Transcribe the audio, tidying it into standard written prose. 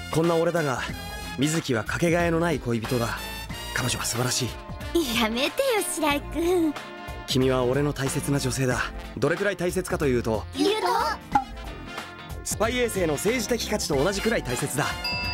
こんな俺だが、水木はかけがえのない恋人だ。彼女は素晴らしい。 やめてよ白井君。 君は俺の大切な女性だ。どれくらい大切かというと、 言うとスパイ衛星の政治的価値と同じくらい大切だ。